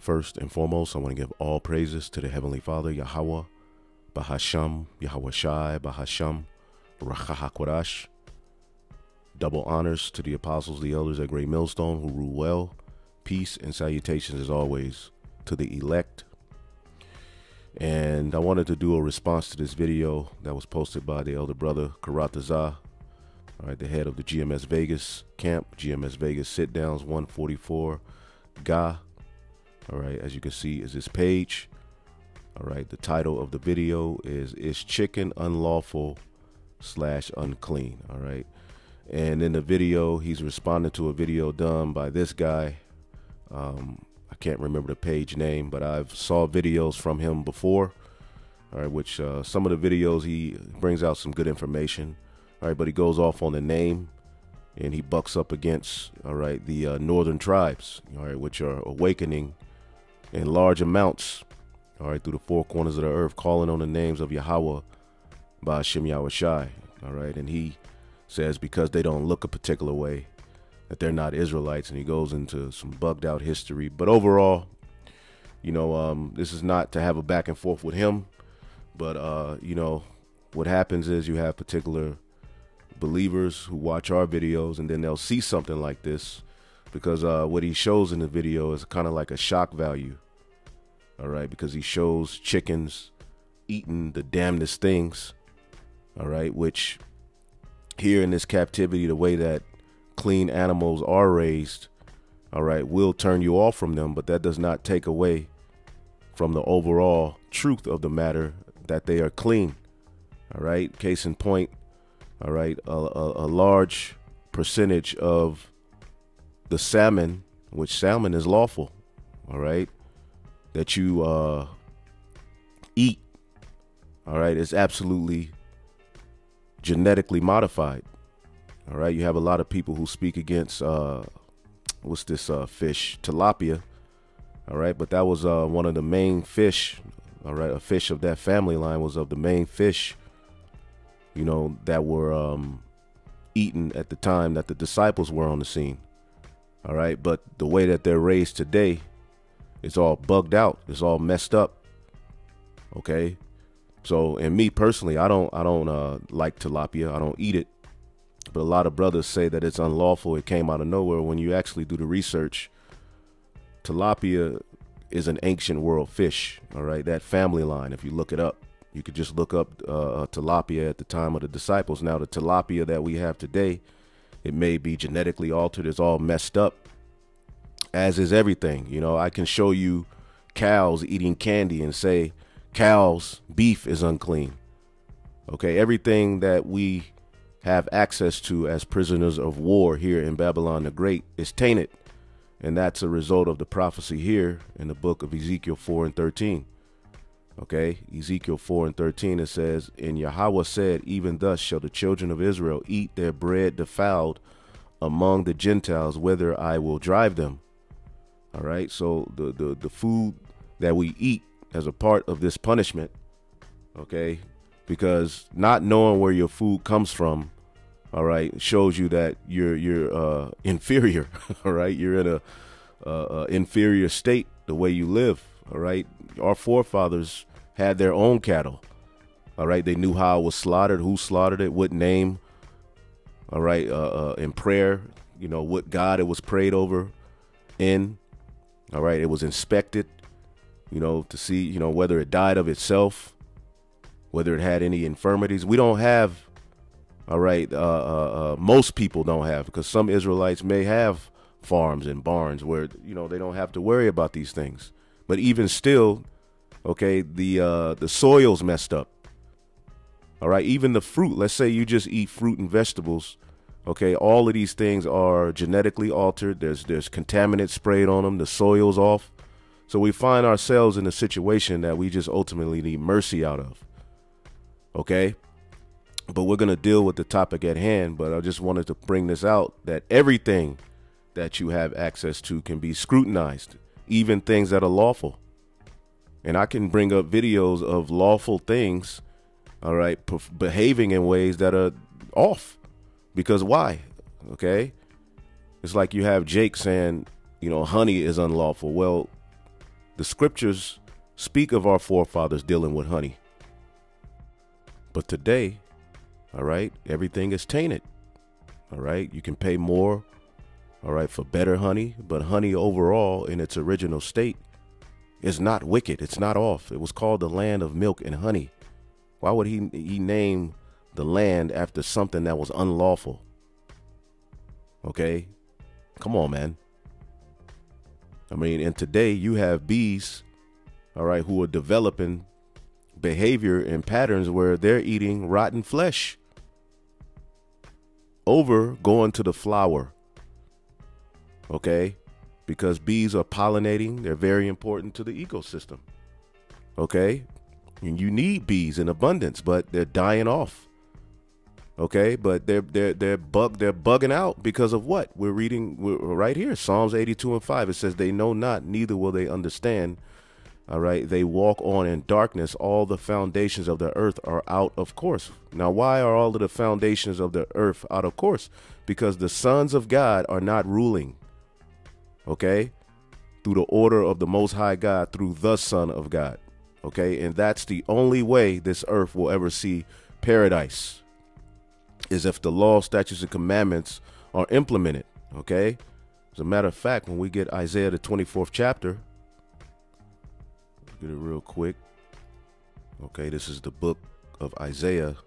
First and foremost, I want to give all praises to the Heavenly Father, Yahweh, Bahasham, Yahweh Shai, Bahasham, Rachahakwadash. Double honors to the apostles, the elders at Great Millstone who rule well. Peace and salutations as always to the elect. And I wanted to do a response to this video that was posted by the elder brother Karatazah, all right, the head of the GMS Vegas camp, GMS Vegas sit downs 144 Ga. All right, as you can see is this page. All right, the title of the video is chicken unlawful / unclean. All right, and in the video he's responding to a video done by this guy. I can't remember the page name, but I've saw videos from him before. All right, which some of the videos he brings out some good information. All right, but he goes off on the name and he bucks up against, all right, the northern tribes, all right, which are awakening in large amounts, all right, through the four corners of the earth, calling on the names of Yahweh by Hashem Yahweh Shai, all right, and he says because they don't look a particular way that they're not Israelites, and he goes into some bugged out history. But overall, you know, this is not to have a back and forth with him, but you know, what happens is you have particular believers who watch our videos and then they'll see something like this because what he shows in the video is kind of like a shock value. All right, because he shows chickens eating the damnedest things. All right, which here in this captivity, the way that clean animals are raised, all right, will turn you off from them, but that does not take away from the overall truth of the matter that they are clean. All right, case in point, all right, a large percentage of the salmon, which salmon is lawful, all right, that you eat, all right, is absolutely genetically modified. All right, you have a lot of people who speak against what's this fish, tilapia, all right, but that was one of the main fish, all right, a fish of that family line was of the main fish, you know, that were eaten at the time that the disciples were on the scene. All right, but the way that they're raised today, it's all bugged out, it's all messed up. Okay, so, and me personally, I don't like tilapia, I don't eat it. But a lot of brothers say that it's unlawful. It came out of nowhere. When you actually do the research, tilapia is an ancient world fish. All right, that family line, if you look it up, you could just look up tilapia at the time of the disciples. Now, the tilapia that we have today, it may be genetically altered. It's all messed up, as is everything. You know, I can show you cows eating candy and say cows' beef is unclean. Okay, everything that we have access to as prisoners of war here in Babylon the Great is tainted. And that's a result of the prophecy here in the book of Ezekiel 4:13. Okay, Ezekiel 4:13, it says, and Yahweh said, even thus shall the children of Israel eat their bread defiled among the Gentiles, whither I will drive them. All right, so the food that we eat as a part of this punishment, okay, because not knowing where your food comes from, all right, shows you that you're inferior. All right, you're in a inferior state the way you live. All right, our forefathers had their own cattle. All right, they knew how it was slaughtered, who slaughtered it, what name. All right, in prayer, you know, what God it was prayed over in. All right, it was inspected, you know, to see, you know, whether it died of itself, whether it had any infirmities. We don't have. All right, most people don't have, because some Israelites may have farms and barns where, you know, they don't have to worry about these things. But even still, okay, the soil's messed up. All right, even the fruit, let's say you just eat fruit and vegetables. Okay, all of these things are genetically altered. There's contaminants sprayed on them. The soil's off. So we find ourselves in a situation that we just ultimately need mercy out of. Okay. But we're going to deal with the topic at hand. But I just wanted to bring this out, that everything that you have access to can be scrutinized, even things that are lawful. And I can bring up videos of lawful things, all right, behaving in ways that are off. Because why? Okay. It's like you have Jake saying, you know, honey is unlawful. Well, The scriptures speak of our forefathers dealing with honey. But today, all right, everything is tainted. All right, you can pay more, all right, for better honey, but honey overall in its original state is not wicked. It's not off. It was called the land of milk and honey. Why would he name the land after something that was unlawful? Okay, come on, man. I mean, and today you have bees, all right, who are developing behavior and patterns where they're eating rotten flesh over going to the flower. Okay, because bees are pollinating. They're very important to the ecosystem. Okay, and you need bees in abundance, but they're dying off. Okay, but they're bugging out because of what we're reading. We're right here, Psalms 82:5. It says, "They know not, neither will they understand." All right, they walk on in darkness. All the foundations of the earth are out of course. Now, why are all of the foundations of the earth out of course? Because the sons of God are not ruling. Okay, through the order of the Most High God, through the Son of God. Okay, and that's the only way this earth will ever see paradise, is if the law, statutes, and commandments are implemented. Okay, as a matter of fact, when we get Isaiah the 24th chapter, get it real quick. Okay, this is the book of Isaiah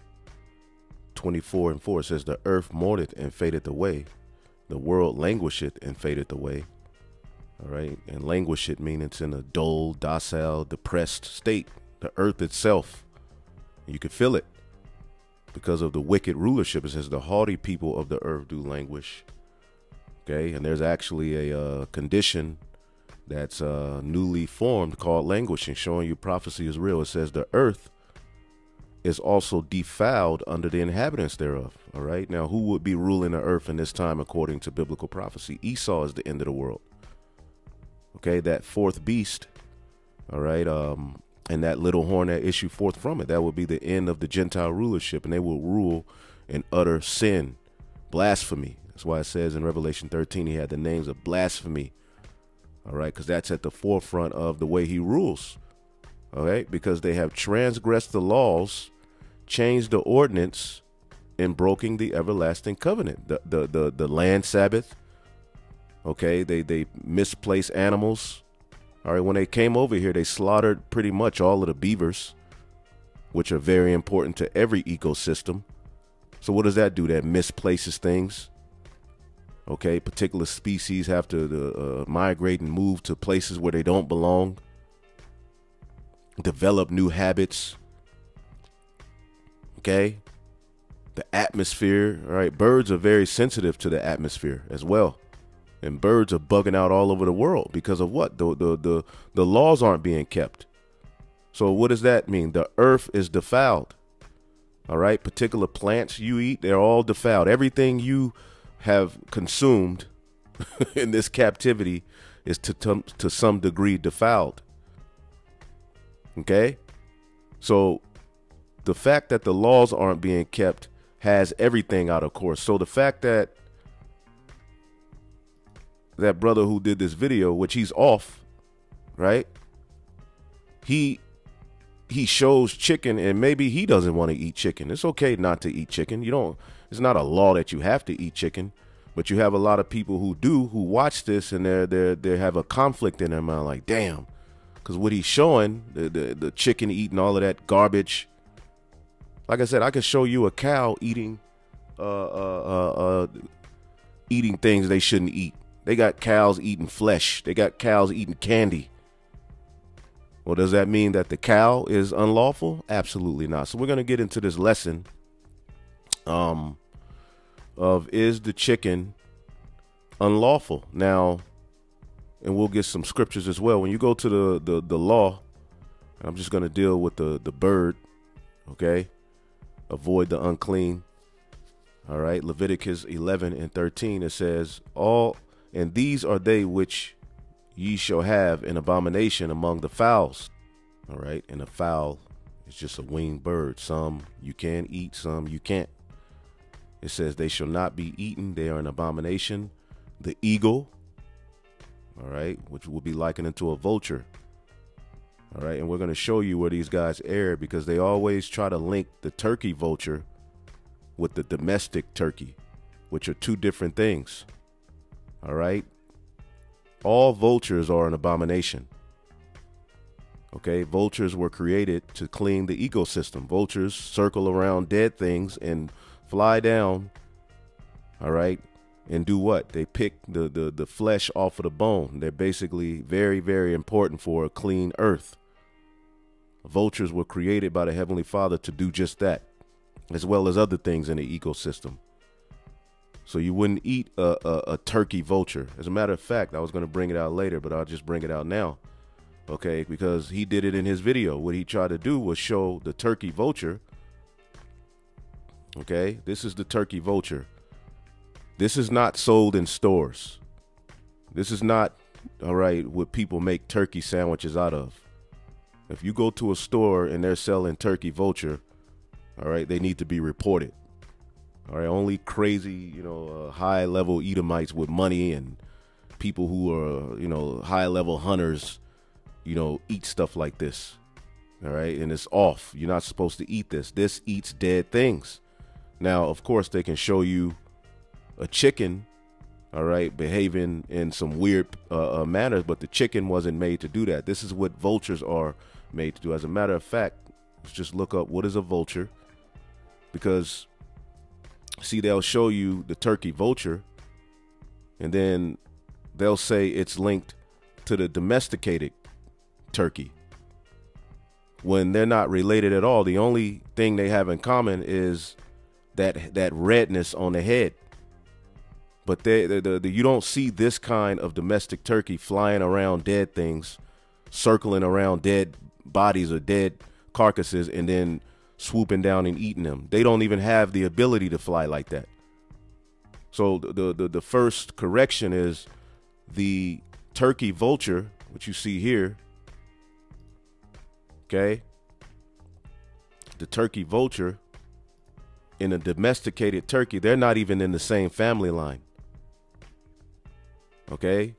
24:4. It says, "The earth mourneth and fadeth away, the world languisheth and fadeth away." All right, and languisheth means it's in a dull, docile, depressed state. The earth itself, you can feel it because of the wicked rulership. It says, "The haughty people of the earth do languish." Okay, and there's actually a condition that's newly formed called languishing, showing you prophecy is real. It says the earth is also defiled under the inhabitants thereof. All right, now who would be ruling the earth in this time according to biblical prophecy? Esau is the end of the world. Okay, that fourth beast, all right, and that little horn that issue forth from it, that would be the end of the Gentile rulership, and they will rule in utter sin, blasphemy. That's why it says in Revelation 13 he had the names of blasphemy. All right, because that's at the forefront of the way he rules. All right, because they have transgressed the laws, changed the ordinance, and broken the everlasting covenant. The land Sabbath. Okay, they misplaced animals. All right, when they came over here, they slaughtered pretty much all of the beavers, which are very important to every ecosystem. So what does that do? That misplaces things. Okay, particular species have to migrate and move to places where they don't belong, develop new habits. Okay, the atmosphere. All right, birds are very sensitive to the atmosphere as well. And birds are bugging out all over the world because of what? The laws aren't being kept. So what does that mean? The earth is defiled. All right, particular plants you eat, they're all defiled. Everything you have consumed in this captivity is to some degree defiled. Okay, so the fact that the laws aren't being kept has everything out of course. So the fact that that brother who did this video, which he's off, right, he shows chicken, and maybe he doesn't want to eat chicken. It's okay not to eat chicken. You don't, it's not a law that you have to eat chicken, but you have a lot of people who do, who watch this, and they have a conflict in their mind, like, damn, because what he's showing, the chicken eating all of that garbage. Like I said, I could show you a cow eating eating things they shouldn't eat. They got cows eating flesh. They got cows eating candy. Well, does that mean that the cow is unlawful? Absolutely not. So we're going to get into this lesson of, is the chicken unlawful? Now, and we'll get some scriptures as well. When you go to the law, I'm just going to deal with the bird, okay? Avoid the unclean. All right, Leviticus 11:13, it says, and these are they which ye shall have an abomination among the fowls. All right, and a fowl is just a winged bird. Some you can eat, some you can't. It says they shall not be eaten. They are an abomination. The eagle, all right, which will be likened to a vulture. All right, and we're going to show you where these guys err, because they always try to link the turkey vulture with the domestic turkey, which are two different things. All right, all vultures are an abomination. Okay, vultures were created to clean the ecosystem. Vultures circle around dead things and fly down, all right, and do what? They pick the flesh off of the bone. They're basically very, very important for a clean earth. Vultures were created by the Heavenly Father to do just that, as well as other things in the ecosystem. So you wouldn't eat a turkey vulture. As a matter of fact, I was going to bring it out later, but I'll just bring it out now. Okay, because he did it in his video. What he tried to do was show the turkey vulture. Okay, this is the turkey vulture. This is not sold in stores. This is not, all right, what people make turkey sandwiches out of. If you go to a store and they're selling turkey vulture, all right, they need to be reported. All right, only crazy, high level Edomites with money and people who are, high level hunters, eat stuff like this. All right, and it's off. You're not supposed to eat this. This eats dead things. Now, of course, they can show you a chicken, all right, behaving in some weird manners, but the chicken wasn't made to do that. This is what vultures are made to do. As a matter of fact, let's just look up what is a vulture, because see, they'll show you the turkey vulture and then they'll say it's linked to the domesticated turkey when they're not related at all. The only thing they have in common is that redness on the head. But you don't see this kind of domestic turkey flying around dead things, circling around dead bodies or dead carcasses, and then swooping down and eating them. They don't even have the ability to fly like that. So the first correction is the turkey vulture, which you see here. Okay. The turkey vulture and a domesticated turkey, they're not even in the same family line. Okay.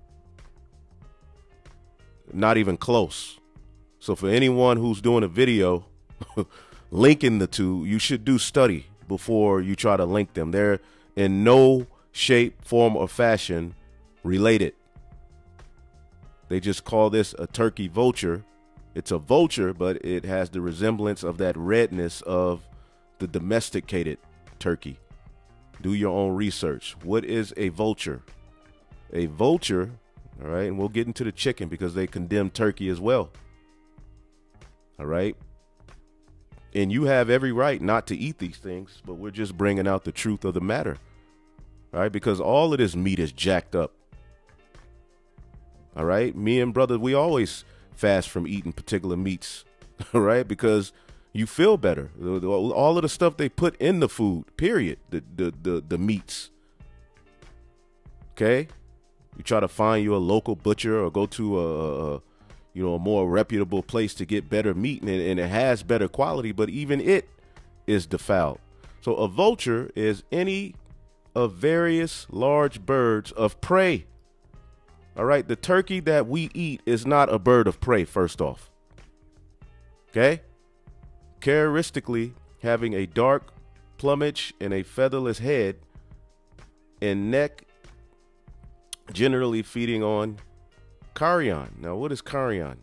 Not even close. So for anyone who's doing a video linking the two, you should do study before you try to link them. They're in no shape, form, or fashion related. They just call this a turkey vulture. It's a vulture, but it has the resemblance of that redness of the domesticated turkey. Do your own research. What is a vulture? A vulture, all right, and we'll get into the chicken because they condemn turkey as well. All right. And you have every right not to eat these things, but we're just bringing out the truth of the matter. All right, because all of this meat is jacked up. All right, me and brother, we always fast from eating particular meats. All right, because you feel better. All of the stuff they put in the food, period, the meats. Okay, you try to find you a local butcher or go to a more reputable place to get better meat, and it has better quality, but even it is defiled. So a vulture is any of various large birds of prey. All right, the turkey that we eat is not a bird of prey, first off. Okay? Characteristically, having a dark plumage and a featherless head and neck, generally feeding on carrion. Now, what is carrion?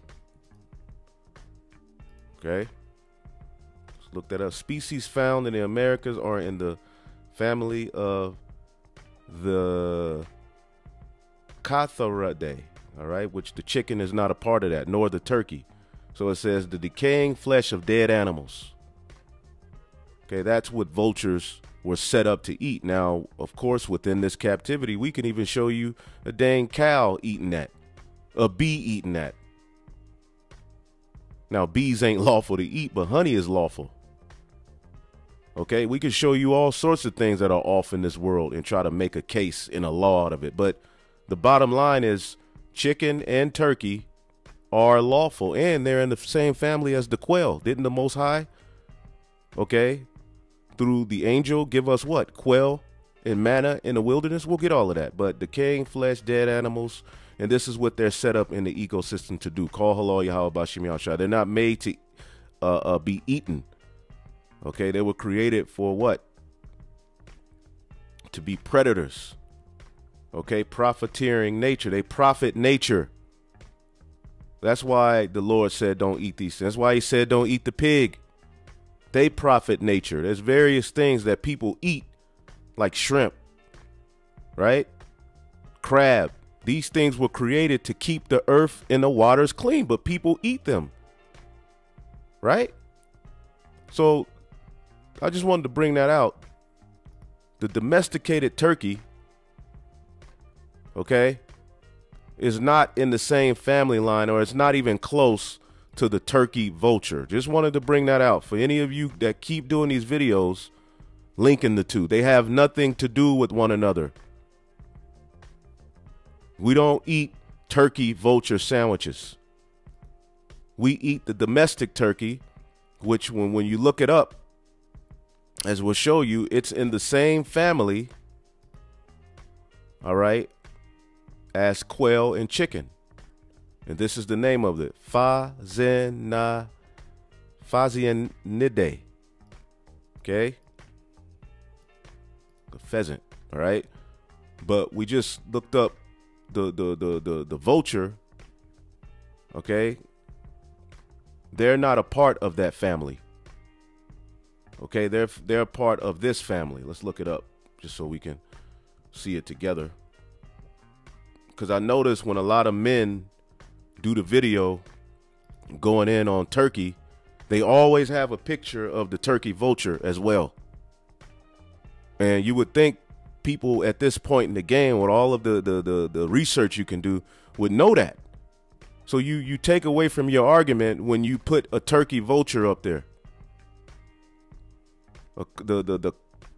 Okay. Let's look that up. Species found in the Americas are in the family of the Catharidae, all right, which the chicken is not a part of that, nor the turkey. So it says the decaying flesh of dead animals. Okay, that's what vultures were set up to eat. Now, of course, within this captivity, we can even show you a dang cow eating that, a bee eating that. Now, bees ain't lawful to eat, but honey is lawful. Okay, we can show you all sorts of things that are off in this world and try to make a case in a law out of it. But the bottom line is chicken and turkey are lawful, and they're in the same family as the quail. Didn't the Most High, okay, through the angel give us what? Quail and manna in the wilderness? We'll get all of that. But decaying flesh, dead animals, And this is what they're set up in the ecosystem to do. Call halal Yahweh Bashim Yahshua. They're not made to be eaten. Okay, they were created for what? To be predators. Okay, profiteering nature. They profit nature. That's why the Lord said don't eat these things. That's why he said don't eat the pig. They profit nature. There's various things that people eat, like shrimp, right? Crab. These things were created to keep the earth and the waters clean, but people eat them, right? So I just wanted to bring that out. The domesticated turkey, okay, is not in the same family line, or it's not even close to the turkey vulture. Just wanted to bring that out for any of you that keep doing these videos, linking the two. They have nothing to do with one another. We don't eat turkey vulture sandwiches. We eat the domestic turkey, which when you look it up, as we'll show you, it's in the same family, all right, as quail and chicken. And this is the name of it, Phasianidae. Okay, the pheasant. All right, but we just looked up the vulture. Okay, they're not a part of that family. Okay, they're a part of this family. Let's look it up just so we can see it together. Because I notice when a lot of men do the video going in on turkey, they always have a picture of the turkey vulture as well. And you would think people at this point in the game, with all of the research you can do, would know that. So you take away from your argument when you put a turkey vulture up there. The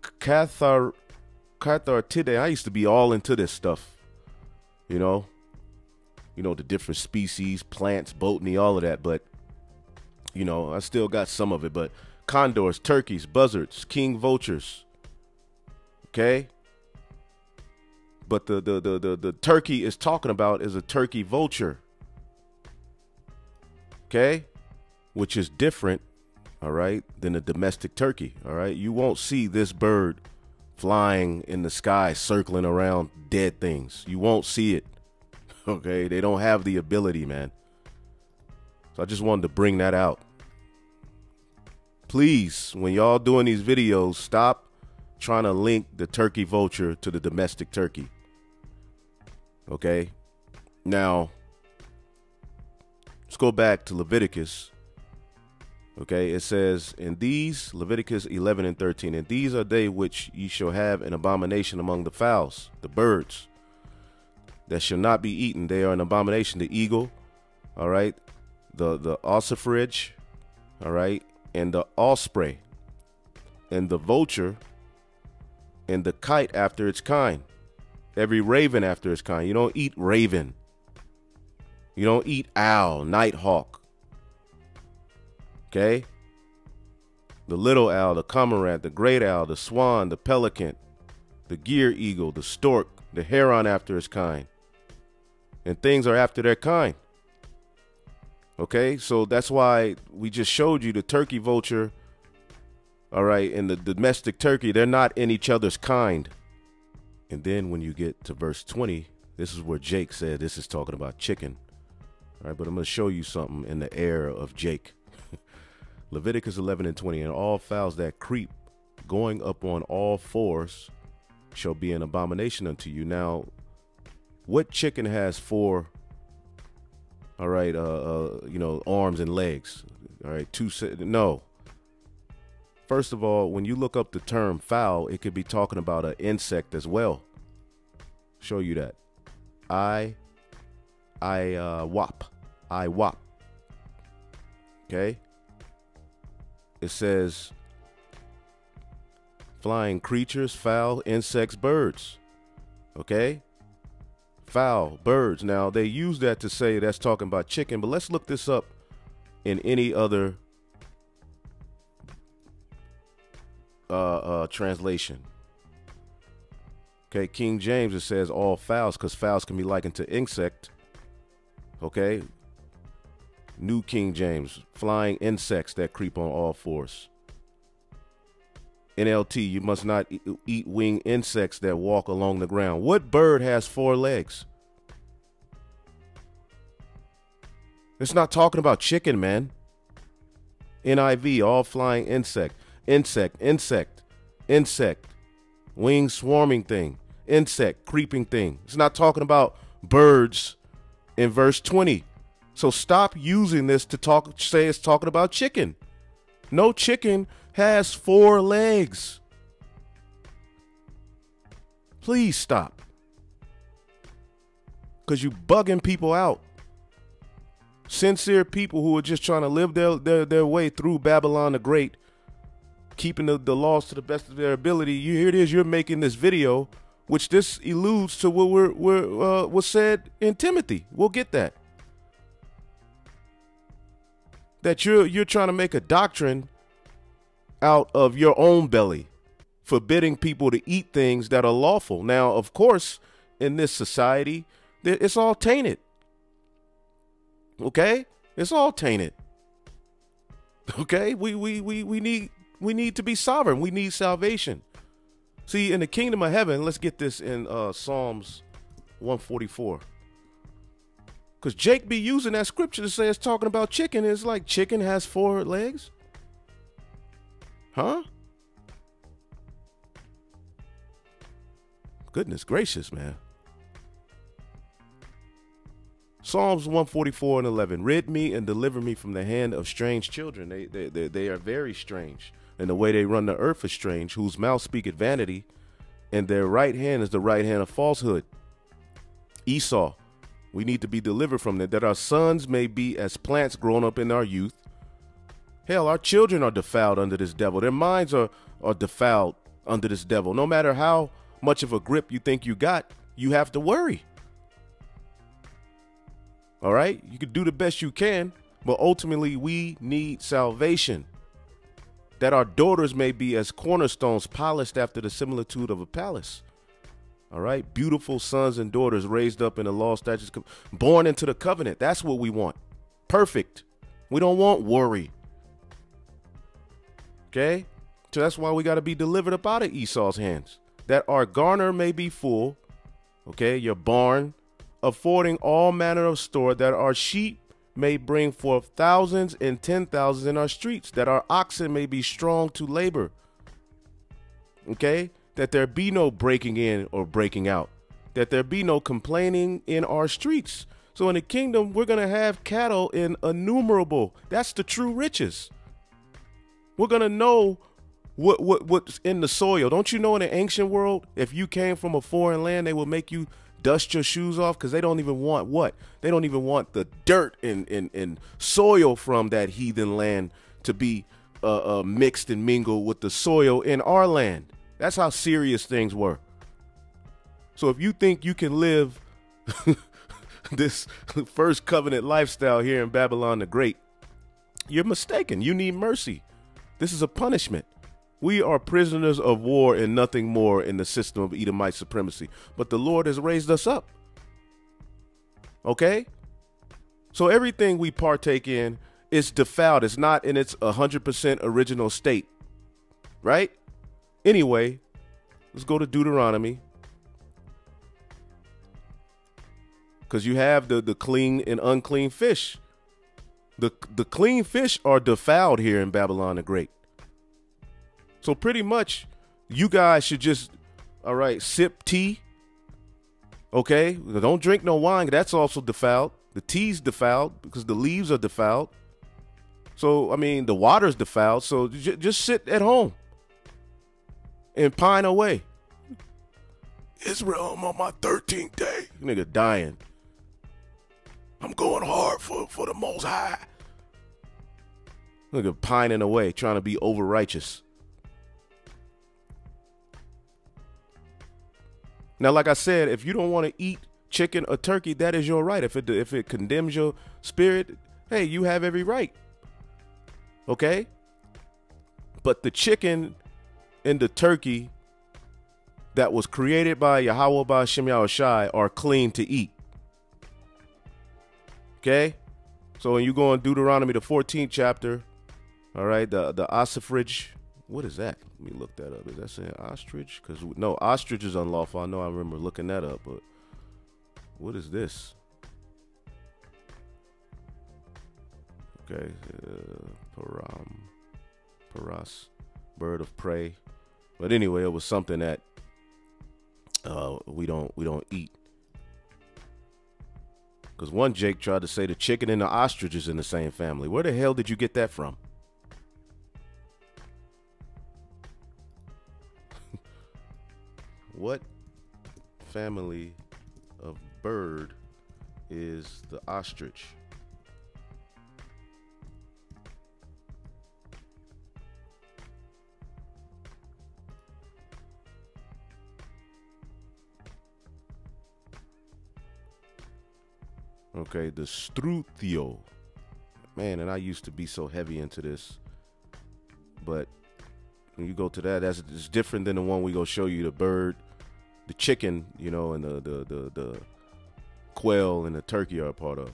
Cathartidae, I used to be all into this stuff, you know, the different species, plants, botany, all of that. But, you know, I still got some of it. But condors, turkeys, buzzards, king vultures. Okay. But the turkey is talking about is a turkey vulture. Okay. Which is different, all right, than a domestic turkey. All right. You won't see this bird flying in the sky, circling around dead things. You won't see it. Okay. They don't have the ability, man. So I just wanted to bring that out. Please, when y'all doing these videos, stop trying to link the turkey vulture to the domestic turkey. Okay. Now, let's go back to Leviticus. Okay, it says, in these, Leviticus 11 and 13, and these are they which ye shall have an abomination among the fowls, the birds, that shall not be eaten. They are an abomination. The eagle, all right, the ossifrage, all right, and the osprey, and the vulture, and the kite after its kind, every raven after its kind. You don't eat raven. You don't eat owl, nighthawk. Okay, the little owl, the cormorant, the great owl, the swan, the pelican, the gear eagle, the stork, the heron after its kind. And things are after their kind. Okay, so that's why we just showed you the turkey vulture, all right, and the domestic turkey. They're not in each other's kind. And then when you get to verse 20, this is where Jake said this is talking about chicken. All right, but I'm going to show you something in the air of Jake. Leviticus 11 and 20, and all fowls that creep going up on all fours shall be an abomination unto you. Now, what chicken has four, all right, you know, arms and legs? All right, no. First of all, when you look up the term fowl, it could be talking about an insect as well. Show you that. IWAP. Okay. It says flying creatures, fowl, insects, birds. Okay? Fowl, birds. Now, they use that to say that's talking about chicken, but let's look this up in any other translation. Okay, King James, it says all fowls, because fowls can be likened to insect. Okay, New King James, flying insects that creep on all fours. NLT, you must not eat winged insects that walk along the ground. What bird has 4 legs? It's not talking about chicken, man. NIV, all flying insect. Insect, insect, insect. Wing swarming thing. Insect, creeping thing. It's not talking about birds in verse 20. So stop using this to say it's talking about chicken. No chicken has 4 legs. Please stop. Because you bugging people out. Sincere people who are just trying to live their way through Babylon the Great, keeping the laws to the best of their ability. Here it is, you're making this video, which this alludes to what was said in Timothy. We'll get that. That you're trying to make a doctrine out of your own belly, forbidding people to eat things that are lawful. Now, of course, in this society, it's all tainted. Okay? It's all tainted. Okay? We need to be sovereign. We need salvation. See, in the kingdom of heaven, let's get this in Psalms 144. Because Jake be using that scripture to say it's talking about chicken. It's like chicken has 4 legs? Huh? Goodness gracious, man. Psalms 144 and 11. Rid me and deliver me from the hand of strange children. They are very strange. And the way they run the earth is strange, whose mouth speaketh vanity, and their right hand is the right hand of falsehood. Esau, we need to be delivered from that our sons may be as plants grown up in our youth. Hell, our children are defiled under this devil. Their minds are defiled under this devil. No matter how much of a grip you think you got, you have to worry. All right? You can do the best you can, but ultimately we need salvation. That our daughters may be as cornerstones polished after the similitude of a palace. All right? Beautiful sons and daughters raised up in the law, statutes, born into the covenant. That's what we want. Perfect. We don't want worry. Okay? So that's why we got to be delivered up out of Esau's hands. That our garner may be full. Okay? Your barn, affording all manner of store, that our sheep may bring forth thousands and 10,000s in our streets, that our oxen may be strong to labor. Okay? That there be no breaking in or breaking out, that there be no complaining in our streets. So in the kingdom, we're going to have cattle in innumerable. That's the true riches. We're going to know what's in the soil. Don't you know in the ancient world, if you came from a foreign land, they will make you dust your shoes off, because they don't even want what? They don't even want the dirt and soil from that heathen land to be mixed and mingled with the soil in our land. That's how serious things were. So if you think you can live this first covenant lifestyle here in Babylon the Great, you're mistaken. You need mercy. This is a punishment. We are prisoners of war and nothing more in the system of Edomite supremacy. But the Lord has raised us up. Okay? So everything we partake in is defiled. It's not in its 100% original state. Right? Anyway, let's go to Deuteronomy. Because you have the clean and unclean fish. The clean fish are defiled here in Babylon the Great. So pretty much you guys should just, all right, sip tea. Okay? Don't drink no wine. That's also defiled. The tea's defiled because the leaves are defiled. So, I mean, the water's defiled. So just sit at home and pine away. Israel, I'm on my 13th day. Nigga dying. I'm going hard for the Most High. Nigga pining away, trying to be over righteous. Now, like I said, if you don't want to eat chicken or turkey, that is your right. If it condemns your spirit, hey, you have every right. Okay? But the chicken and the turkey that was created by Yahweh by Shem Yahushai are clean to eat. Okay? So when you go in Deuteronomy, the 14th chapter, all right, the ossifrage, what is that? Let me look that up. Is that saying ostrich? Because, no, ostrich is unlawful. I know I remember looking that up, but what is this? Okay, paras, bird of prey. But anyway, it was something that we don't eat. Because one Jake tried to say the chicken and the ostrich is in the same family. Where the hell did you get that from? What family of bird is the ostrich? Okay, the struthio. Man, and I used to be so heavy into this. But when you go to that, it's different than the one we go show you, the bird, the chicken, you know, and the quail and the turkey are a part of.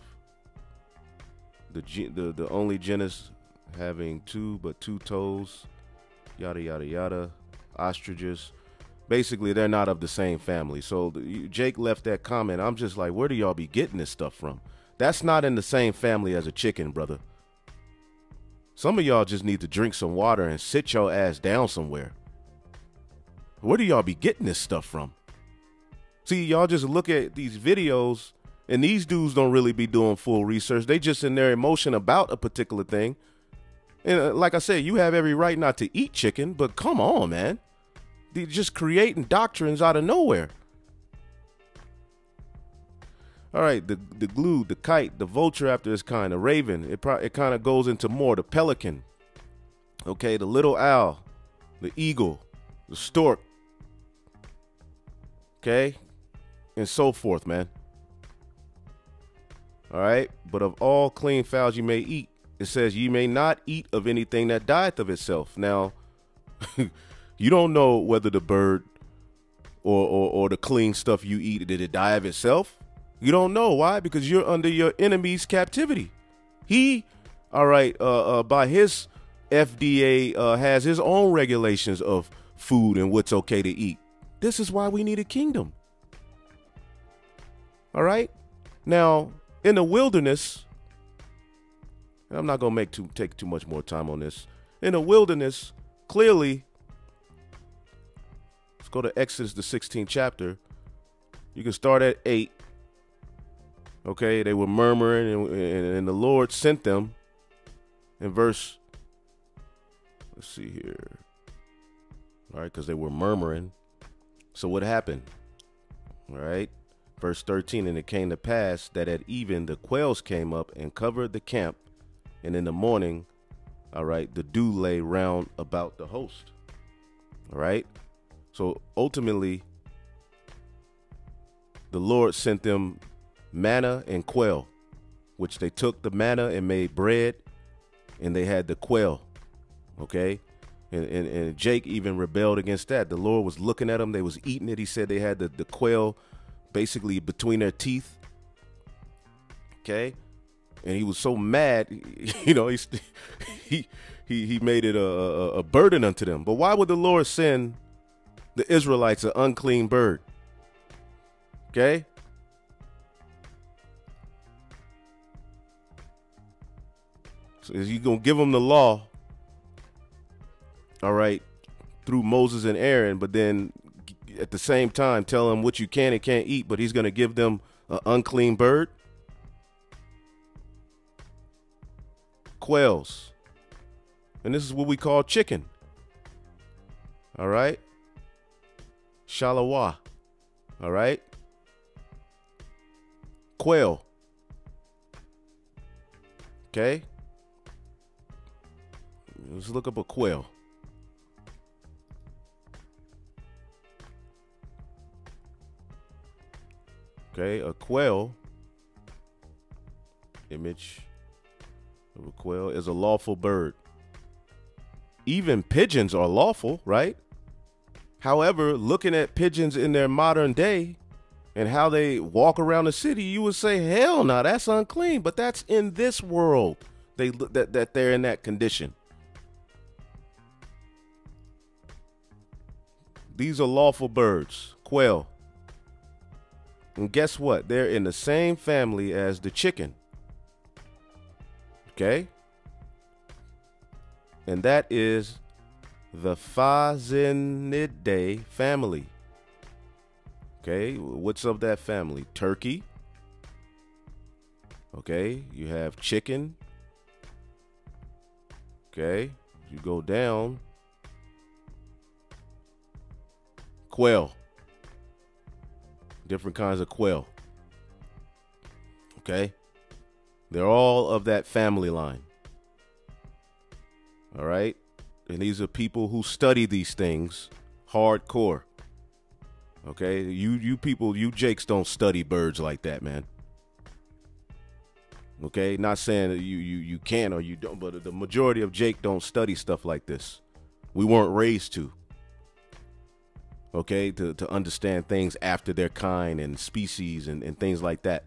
The only genus having two toes, yada, yada, yada, ostriches. Basically, they're not of the same family. So Jake left that comment. I'm just like, where do y'all be getting this stuff from? That's not in the same family as a chicken, brother. Some of y'all just need to drink some water and sit your ass down somewhere. Where do y'all be getting this stuff from? See, y'all just look at these videos, and these dudes don't really be doing full research. They just in their emotion about a particular thing. And like I said, you have every right not to eat chicken, but come on, man. They're just creating doctrines out of nowhere. All right, the glue, the kite, the vulture after its kind, the raven, it kind of goes into more, the pelican, okay, the little owl, the eagle, the stork, okay, and so forth, man. All right, but of all clean fowls you may eat, it says ye may not eat of anything that dieth of itself. Now, you don't know whether the bird or the clean stuff you eat, did it die of itself? You don't know. Why? Because you're under your enemy's captivity. He, all right, by his FDA has his own regulations of food and what's okay to eat. This is why we need a kingdom. All right. Now, in the wilderness, and I'm not going to take too much more time on this. In the wilderness, clearly, let's go to Exodus, the 16th chapter. You can start at 8. Okay, they were murmuring, and the Lord sent them in verse, let's see here. All right, because they were murmuring. So what happened? All right, verse 13, and it came to pass that at even the quails came up and covered the camp, and in the morning, all right, the dew lay round about the host. All right, so ultimately, the Lord sent them manna and quail, which they took the manna and made bread, and they had the quail. Okay, and Jake even rebelled against that. The Lord was looking at them, they was eating it. He said they had the quail basically between their teeth. Okay, and he was so mad, you know, he made it a burden unto them. But why would the Lord send the Israelites an unclean bird? Okay, so is he gonna give them the law, all right, through Moses and Aaron, but then at the same time tell them what you can and can't eat, but he's gonna give them an unclean bird? Quails. And this is what we call chicken. All right. Shalawa. All right. Quail. Okay. Let's look up a quail. Okay, a quail, image of a quail, is a lawful bird. Even pigeons are lawful, right? However, looking at pigeons in their modern day and how they walk around the city, you would say, hell no, that's unclean. But that's in this world that they're in that condition. These are lawful birds, quail. And guess what? They're in the same family as the chicken. Okay? And that is the Phasanidae family. Okay, what's of that family? Turkey. Okay, you have chicken. Okay, you go down. Quail. Different kinds of quail. Okay, they're all of that family line. All right, and these are people who study these things hardcore. Okay, you people, you Jakes don't study birds like that, man. Okay, not saying that you can or you don't, but the majority of Jake don't study stuff like this. We weren't raised to. Okay, to understand things after their kind and species and things like that.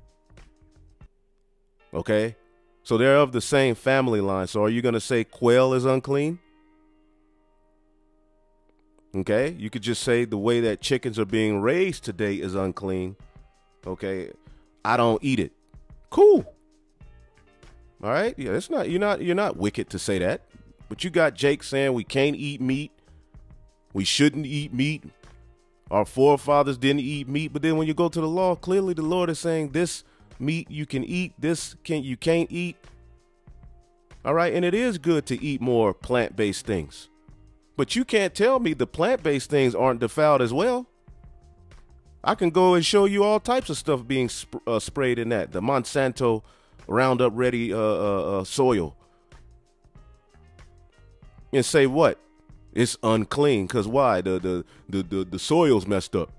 Okay, so they're of the same family line. So are you going to say quail is unclean? Okay, you could just say the way that chickens are being raised today is unclean. Okay, I don't eat it. Cool. All right, yeah, it's not you're not wicked to say that, but you got Jake saying we can't eat meat, we shouldn't eat meat, our forefathers didn't eat meat, but then when you go to the law, clearly the Lord is saying this meat you can eat, this you can't eat. All right, and it is good to eat more plant-based things. But you can't tell me the plant-based things aren't defiled as well. I can go and show you all types of stuff being sprayed in that. The Monsanto Roundup Ready soil. And say what? It's unclean. Because why? The soil's messed up.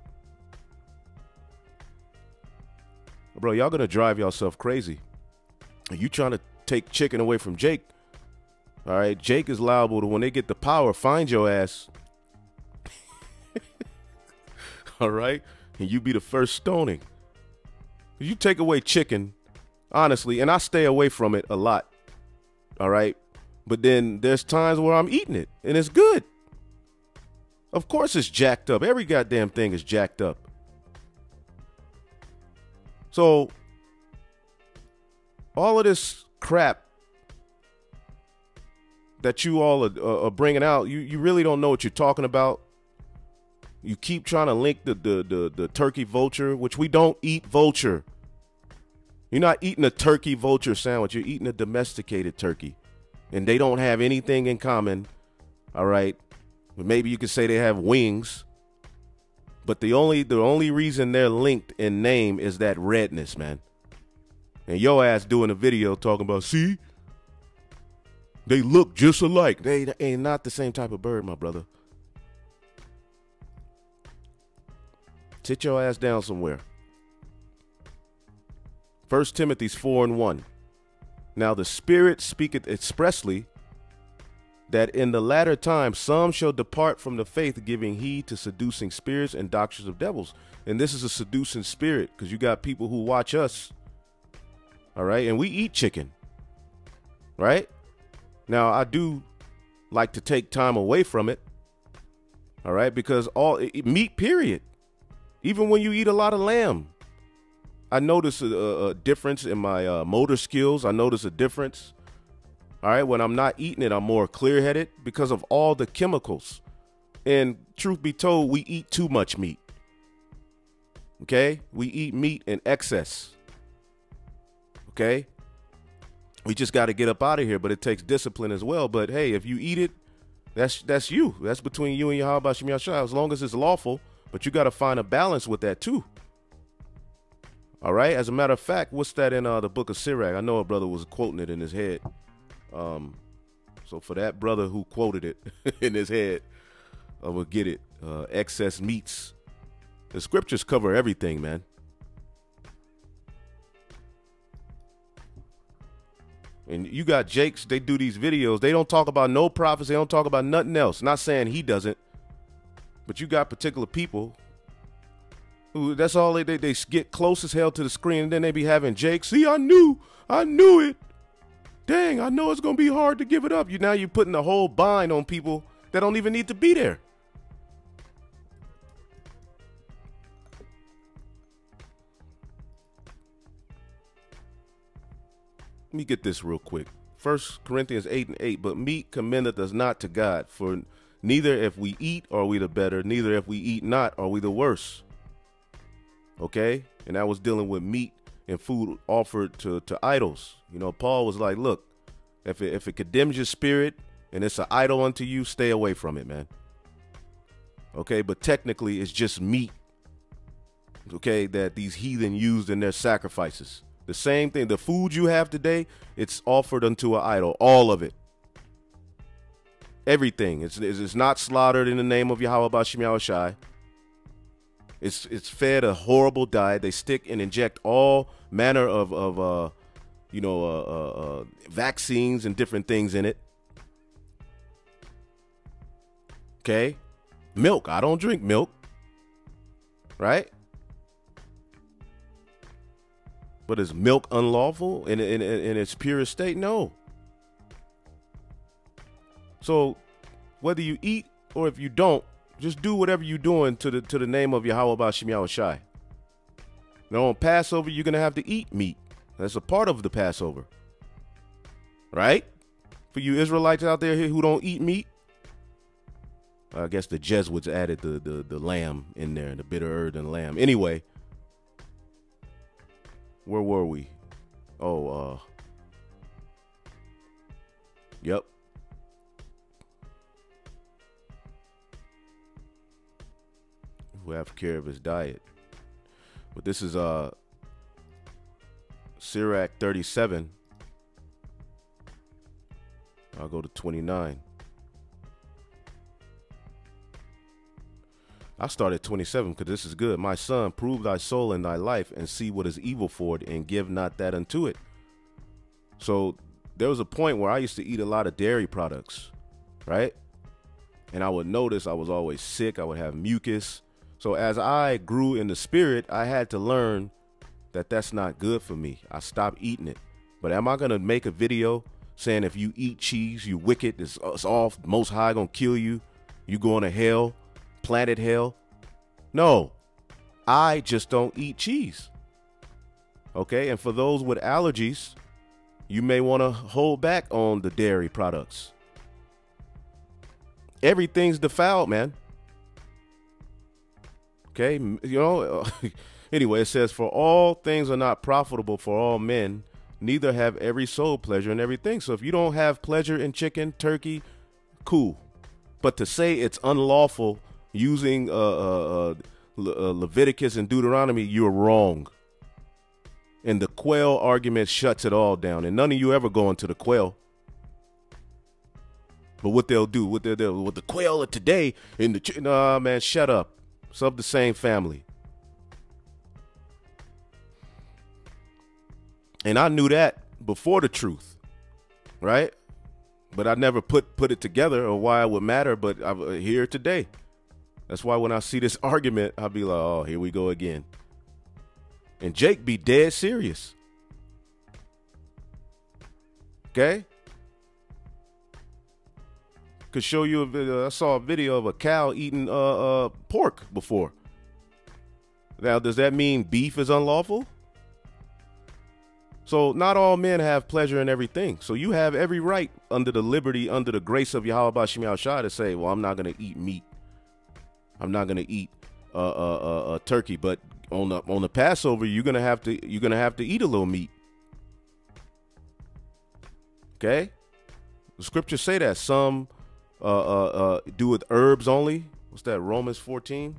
Bro, y'all going to drive yourself crazy. You trying to take chicken away from Jake. All right, Jake is liable to, when they get the power, find your ass. All right, and you be the first stoning. You take away chicken, honestly, and I stay away from it a lot. All right, but then there's times where I'm eating it, and it's good. Of course it's jacked up. Every goddamn thing is jacked up. So, all of this crap that you all are bringing out, you really don't know what you're talking about. You keep trying to link the turkey vulture, which we don't eat vulture. You're not eating a turkey vulture sandwich. You're eating a domesticated turkey. And they don't have anything in common. All right. But maybe you could say they have wings. But the only reason they're linked in name is that redness, man. And your ass doing a video talking about, see? They look just alike. They ain't not the same type of bird, my brother. Sit your ass down somewhere. 1 Timothy 4:1. Now the Spirit speaketh expressly that in the latter time some shall depart from the faith, giving heed to seducing spirits and doctrines of devils. And this is a seducing spirit because you got people who watch us. All right. And we eat chicken. Right. Now, I do like to take time away from it. All right. Because meat, period. Even when you eat a lot of lamb, I notice a difference in my motor skills. I notice a difference. All right. When I'm not eating it, I'm more clear headed because of all the chemicals. And truth be told, we eat too much meat. OK, we eat meat in excess. OK, we just got to get up out of here. But it takes discipline as well. But hey, if you eat it, that's you. That's between you and Yahweh Shem Yahshua, as long as it's lawful. But you got to find a balance with that, too. All right. As a matter of fact, what's that in the book of Sirach? I know a brother was quoting it in his head. So for that brother who quoted it in his head, I will get it. Excess meats. The scriptures cover everything, man. And you got Jakes, they do these videos. They don't talk about no prophets. They don't talk about nothing else. Not saying he doesn't. But you got particular people who, that's all they get close as hell to the screen, and then they be having Jake, see, I knew it. Dang, I know it's going to be hard to give it up. Now you're putting a whole bind on people that don't even need to be there. Let me get this real quick. 1 Corinthians 8:8, but meat commendeth us not to God, for neither if we eat are we the better, neither if we eat not are we the worse. Okay? And that was dealing with meat and food offered to idols. You know, Paul was like, look, if it condemns your spirit and it's an idol unto you, stay away from it, man. Okay? But technically, it's just meat, okay, that these heathen used in their sacrifices. The same thing, the food you have today, it's offered unto an idol, all of it. Everything. It's not slaughtered in the name of Yahweh Bashim Yahushai. It's fed a horrible diet. They stick and inject all manner of vaccines and different things in it. Okay? Milk. I don't drink milk. Right? But is milk unlawful in its purest state? No. So whether you eat or if you don't, just do whatever you're doing to the name of Yahweh Bashim Yahushai. Now on Passover, you're going to have to eat meat. That's a part of the Passover. Right? For you Israelites out there who don't eat meat. I guess the Jesuits added the lamb in there, the bitter herb and lamb. Anyway. Where were we? Oh, yep. Who have care of his diet. But this is Sirach 37. I'll go to 29. I started 27 because this is good. My son, prove thy soul in thy life and see what is evil for it and give not that unto it. So there was a point where I used to eat a lot of dairy products, right? And I would notice I was always sick. I would have mucus. So as I grew in the spirit, I had to learn that that's not good for me. I stopped eating it. But am I going to make a video saying if you eat cheese, you wicked, it's all Most High going to kill you, you going to hell? Planet hell? No, I just don't eat cheese. Okay, and for those with allergies, you may want to hold back on the dairy products. Everything's defiled, man. Okay, you know, anyway, it says, for all things are not profitable for all men, neither have every soul pleasure in everything. So if you don't have pleasure in chicken, turkey, cool. But to say it's unlawful using Leviticus and Deuteronomy, you're wrong. And the quail argument shuts it all down. And none of you ever go into the quail. But what they'll do, with the quail of today, nah, man, shut up. It's of the same family. And I knew that before the truth, right? But I never put it together or why it would matter, but I'm here today. That's why when I see this argument, I'll be like, oh, here we go again. And Jake be dead serious. Okay? Could show you a video. I saw a video of a cow eating pork before. Now, does that mean beef is unlawful? So not all men have pleasure in everything. So you have every right under the liberty, under the grace of Yahweh Bashim Yahushai to say, well, I'm not going to eat meat. I'm not going to eat turkey, but on the Passover, you're going to have to eat a little meat. Okay? The scriptures say that some do with herbs only. What's that? Romans 14.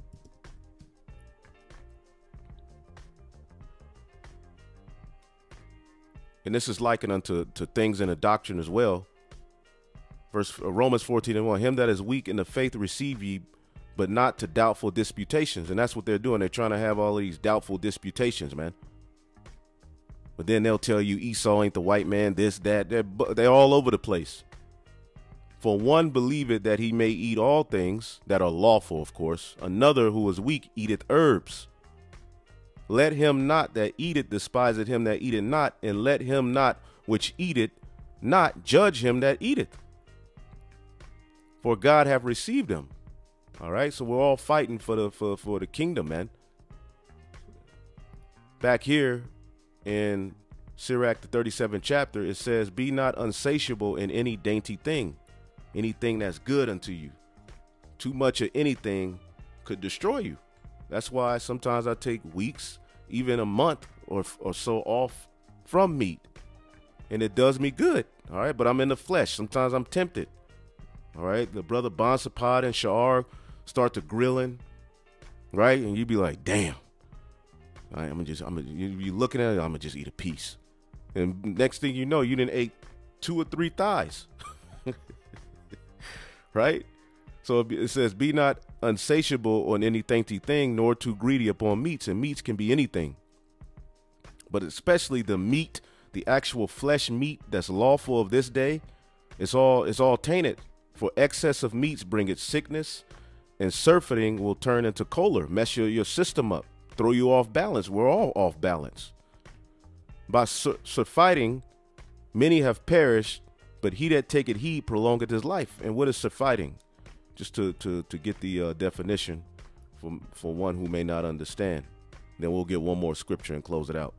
And this is likened unto things in the doctrine as well. Romans 14:1. Him that is weak in the faith receive ye, but not to doubtful disputations. And that's what they're doing. They're trying to have all of these doubtful disputations, man. But then they'll tell you Esau ain't the white man, this, that. They're all over the place. For one believeth that he may eat all things that are lawful, of course. Another who is weak eateth herbs. Let him not that eateth despiseth him that eateth not, and let him not which eateth not judge him that eateth. For God hath received him. All right, so we're all fighting for the kingdom, man. Back here in Sirach, the 37th chapter, it says, be not unsatiable in any dainty thing, anything that's good unto you. Too much of anything could destroy you. That's why sometimes I take weeks, even a month or so off from meat. And it does me good. All right. But I'm in the flesh. Sometimes I'm tempted. All right. The brother Bonsapad and Sha'ar start to grilling. Right. And you be like, damn. All right, you looking at it, I'm going to just eat a piece. And next thing you know, you didn't ate 2 or 3 thighs. Right. So it says, be not unsatiable on any dainty thing, nor too greedy upon meats. And meats can be anything. But especially the meat, the actual flesh meat that's lawful of this day, it's all tainted. For excess of meats bringeth sickness, and surfeiting will turn into choler, mess your system up, throw you off balance. We're all off balance. By surfeiting, many have perished, but he that taketh heed prolongeth his life. And what is surfeiting? Just to get the definition for one who may not understand. Then we'll get one more scripture and close it out.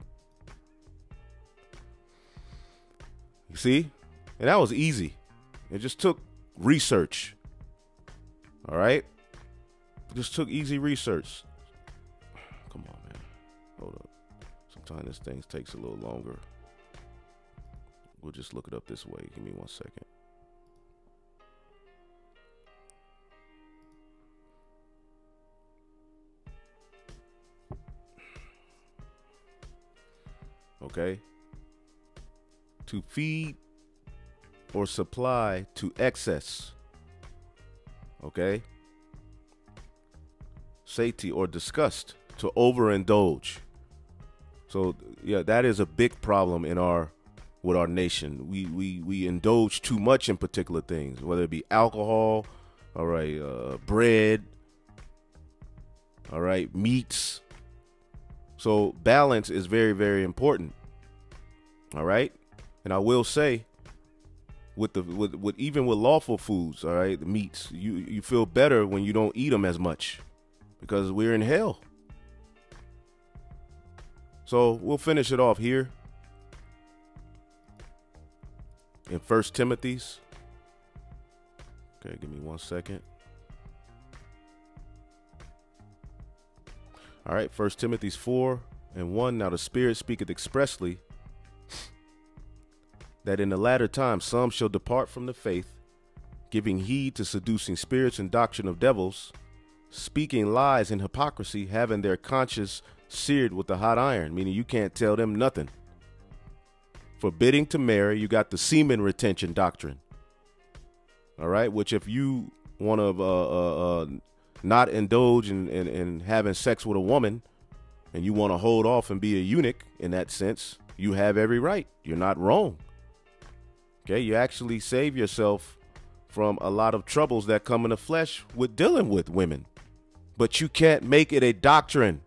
You see? And that was easy. It just took research. All right? It just took easy research. Come on, man. Hold up. Sometimes this thing takes a little longer. We'll just look it up this way. Give me 1 second. Okay. To feed or supply to excess. Okay. Sati or disgust, to overindulge. So yeah, that is a big problem with our nation. We indulge too much in particular things, whether it be alcohol, all right, bread, all right, meats. So balance is very, very important. All right. And I will say with even with lawful foods, all right, the meats, you feel better when you don't eat them as much because we're in hell. So we'll finish it off here in 1 Timothy's. Okay, give me 1 second. All right, 1 Timothy 4:1. Now the Spirit speaketh expressly that in the latter time some shall depart from the faith, giving heed to seducing spirits and doctrine of devils, speaking lies and hypocrisy, having their conscience seared with a hot iron, meaning you can't tell them nothing. Forbidding to marry, you got the semen retention doctrine. All right, which if you want to not indulge in having sex with a woman and you want to hold off and be a eunuch in that sense, you have every right. You're not wrong. Okay, you actually save yourself from a lot of troubles that come in the flesh with dealing with women. But you can't make it a doctrine.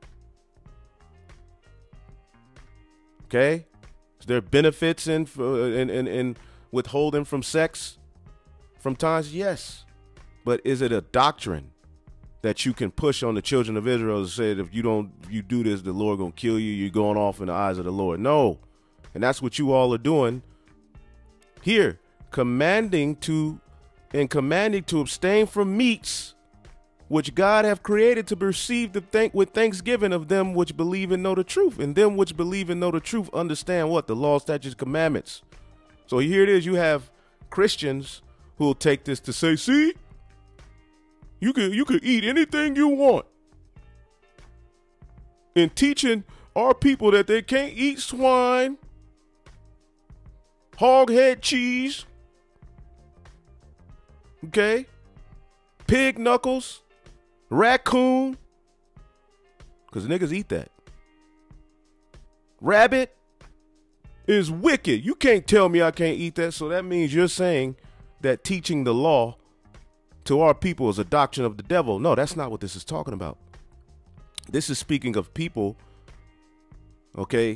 Okay? Is there benefits in withholding from sex from times? Yes. But is it a doctrine that you can push on the children of Israel and say that if you do this, the Lord gonna kill you, you're going off in the eyes of the Lord? No. And that's what you all are doing here, commanding to abstain from meats which God hath created to be received with thanksgiving of them which believe and know the truth. And them which believe and know the truth understand what? The law, statutes, commandments. So here it is. You have Christians who will take this to say, see, you could eat anything you want. And teaching our people that they can't eat swine, hog head cheese, okay, pig knuckles, raccoon, because niggas eat that. Rabbit is wicked. You can't tell me I can't eat that. So that means you're saying that teaching the law to our people is a doctrine of the devil. No, that's not what this is talking about. This is speaking of people, okay,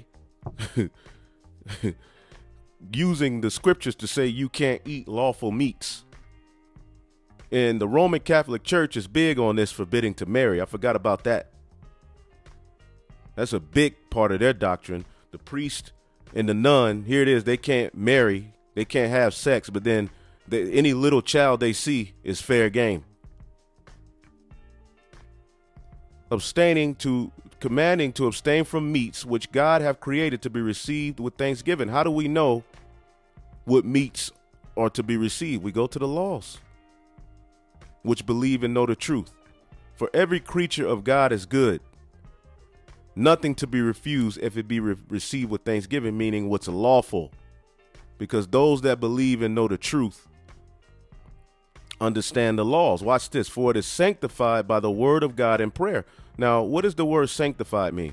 using the scriptures to say you can't eat lawful meats. And the Roman Catholic Church is big on this forbidding to marry. I forgot about that. That's a big part of their doctrine. The priest and the nun, here it is, they can't marry, they can't have sex, but then any little child they see is fair game. Commanding to abstain from meats which God have created to be received with thanksgiving. How do we know what meats are to be received? We go to the laws, which believe and know the truth. For every creature of God is good, nothing to be refused if it be received with thanksgiving, meaning what's lawful. Because those that believe and know the truth understand the laws. Watch this. For it is sanctified by the word of God and prayer. Now, what does the word sanctified mean?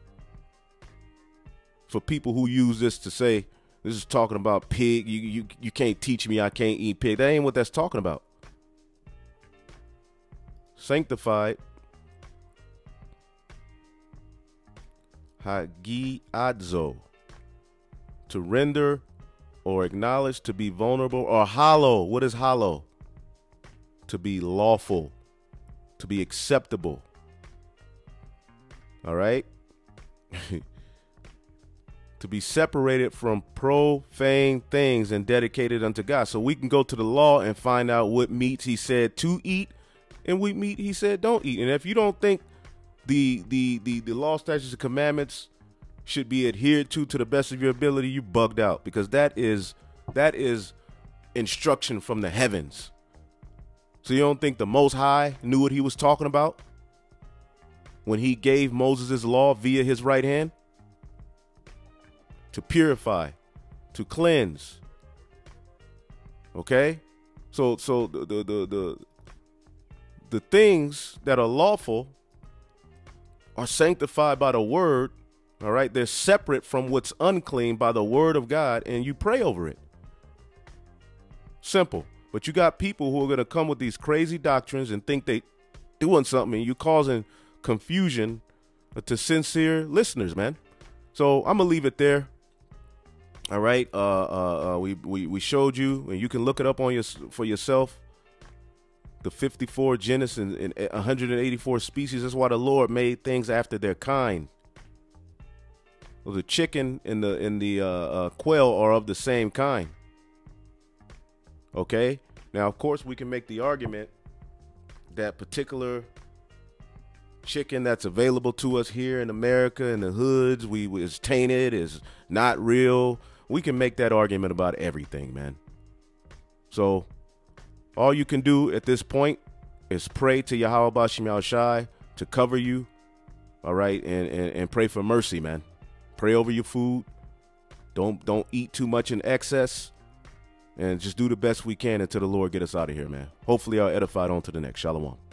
For people who use this to say, this is talking about pig, you can't teach me I can't eat pig. That ain't what that's talking about. Sanctified, hagiadzo, to render or acknowledge, to be vulnerable, or hollow. What is hollow? To be lawful, to be acceptable. All right. To be separated from profane things and dedicated unto God. So we can go to the law and find out what meats he said to eat and what meat he said don't eat. And if you don't think the law, statutes, and commandments should be adhered to the best of your ability, you bugged out, because that is instruction from the heavens. So you don't think the Most High knew what he was talking about when he gave Moses his law via his right hand? To purify, to cleanse. Okay? So the things that are lawful are sanctified by the word. All right? They're separate from what's unclean by the word of God, and you pray over it. Simple. But you got people who are going to come with these crazy doctrines and think they doing something, and you causing confusion to sincere listeners, man. So I'm gonna leave it there. All right. We showed you, and you can look it up on for yourself. The 54 genus and 184 species. That's why the Lord made things after their kind. Well, the chicken and the quail are of the same kind. Okay. Now, of course, we can make the argument that particular chicken that's available to us here in America, in the hoods, is tainted, is not real. We can make that argument about everything, man. So all you can do at this point is pray to Yahweh Bashim Yahushai to cover you. All right. And pray for mercy, man. Pray over your food. Don't eat too much in excess, and just do the best we can until the Lord get us out of here, man. Hopefully I'll edify on to the next. Shalom.